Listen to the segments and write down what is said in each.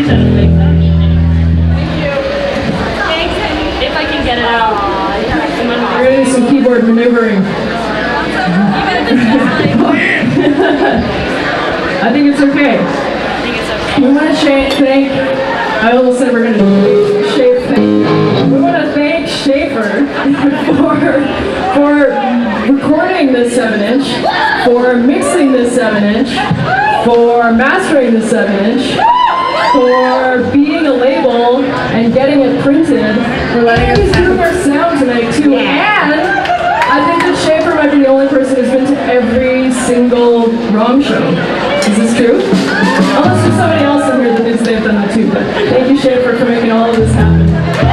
Thanks, everybody. Thank you. Thanks. If I can get it out. We're going to do some keyboard maneuvering. I think it's okay. We want to thank, I almost said we're going to Schaefer. We want to thank Schaefer for recording this 7-inch, for mixing this 7-inch, for mastering this 7-inch, for being a label and getting it printed, for letting us improve our sound tonight too. And I think that Schaefer might be the only person who's been to every single ROM show. Is this true? Unless there's somebody else in here that thinks they've done that too, but thank you, Schaefer, for making all of this happen.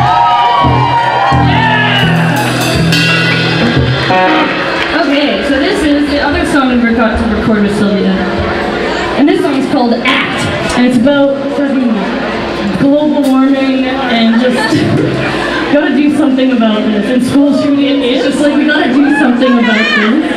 Okay, so this is the other song we got to record with Sylvia. And this song is called Act. And it's about fucking global warming and just gotta do something about this. And school shooting, it's just like we gotta do something about this.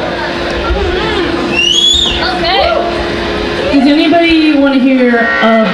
Does anybody want to hear